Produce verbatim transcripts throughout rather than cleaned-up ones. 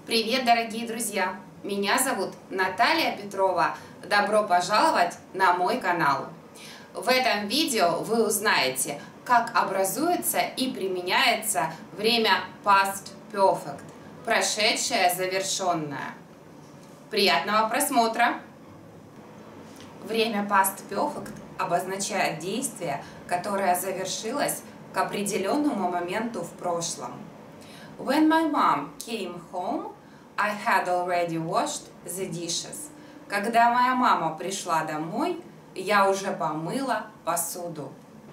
Привет, дорогие друзья! Меня зовут Наталья Петрова. Добро пожаловать на мой канал. В этом видео вы узнаете, как образуется и применяется время Past Perfect, прошедшее завершенное. Приятного просмотра! Время Past Perfect обозначает действие, которое завершилось к определенному моменту в прошлом. When my mom came home, I had already washed the dishes. Когда моя мама пришла домой, я уже помыла посуду.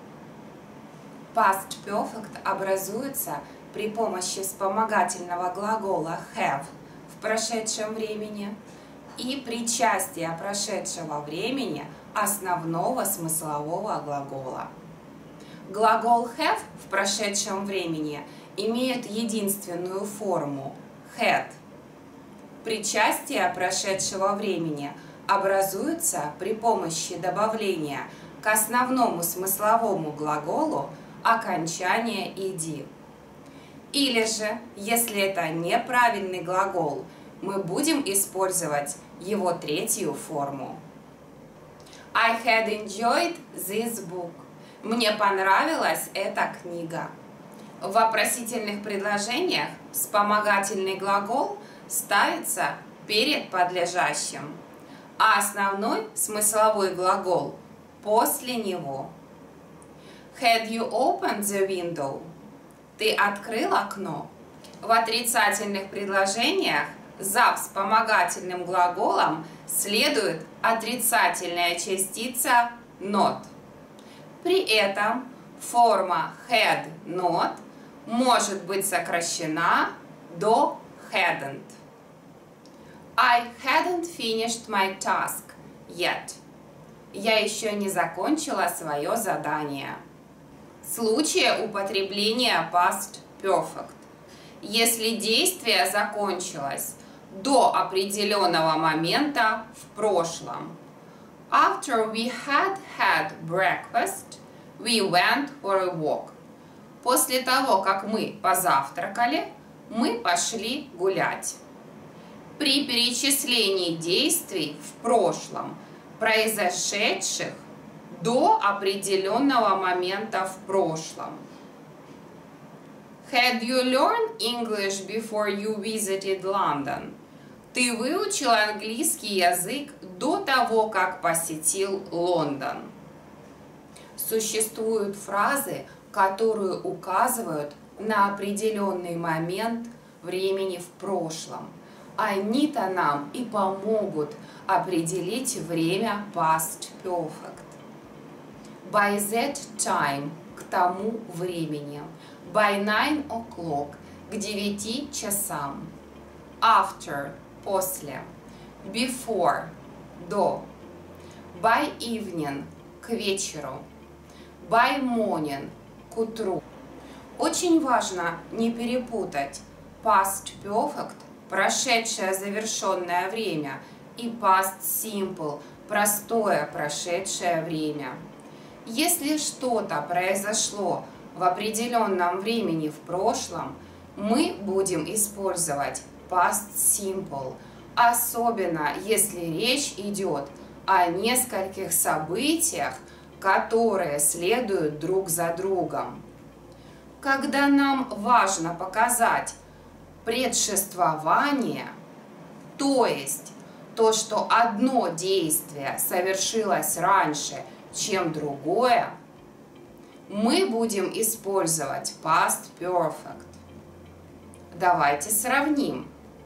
Past Perfect образуется при помощи вспомогательного глагола have в прошедшем времени и причастия прошедшего времени основного смыслового глагола. Глагол have в прошедшем времени имеет единственную форму had. Причастие прошедшего времени образуется при помощи добавления к основному смысловому глаголу окончания «иди». Или же, если это неправильный глагол, мы будем использовать его третью форму. I had enjoyed this book. Мне понравилась эта книга. В вопросительных предложениях вспомогательный глагол ставится перед подлежащим, а основной смысловой глагол после него. Had you opened the window? Ты открыл окно? В отрицательных предложениях за вспомогательным глаголом следует отрицательная частица not. При этом форма had not может быть сокращена до hadn't. I hadn't finished my task yet. Я еще не закончила свое задание. Случаи употребления past perfect. Если действие закончилось до определенного момента в прошлом. After we had had breakfast, we went for a walk. После того, как мы позавтракали, мы пошли гулять. При перечислении действий в прошлом, произошедших до определенного момента в прошлом. Had you learned English before you visited London? Ты выучил английский язык до того, как посетил Лондон. Существуют фразы, которые указывают на определенный момент времени в прошлом. Они-то нам и помогут определить время Past Perfect. By that time, к тому времени. By nine o'clock, к девяти часам. After, после. Before, до. By evening, к вечеру. By morning, к утру. Очень важно не перепутать Past Perfect, прошедшее завершенное время, и Past Simple, простое прошедшее время. Если что-то произошло в определенном времени в прошлом, мы будем использовать Past Simple, особенно если речь идет о нескольких событиях, которые следуют друг за другом. Когда нам важно показать предшествование, то есть то, что одно действие совершилось раньше, чем другое, мы будем использовать Past Perfect. Давайте сравним.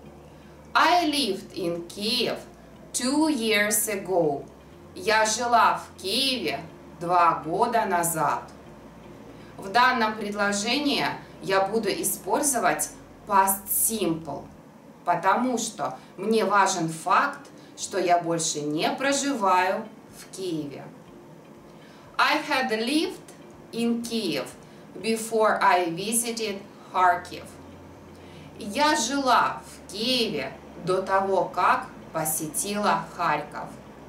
I lived in Kiev two years ago. Я жила в Киеве два года назад. В данном предложении я буду использовать Past Simple, потому что мне важен факт, что я больше не проживаю в Киеве. I had lived in Kiev before I visited Kharkiv. Я жила в Киеве до того, как посетила Харьков.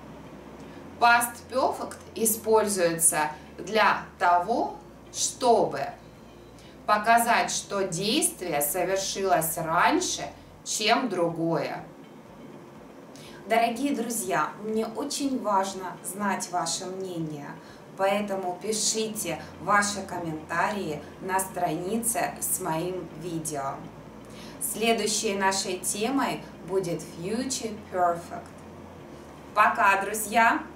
Past Perfect используется для того, чтобы показать, что действие совершилось раньше, чем другое. Дорогие друзья, мне очень важно знать ваше мнение, поэтому пишите ваши комментарии на странице с моим видео. Следующей нашей темой будет Future Perfect. Пока, друзья!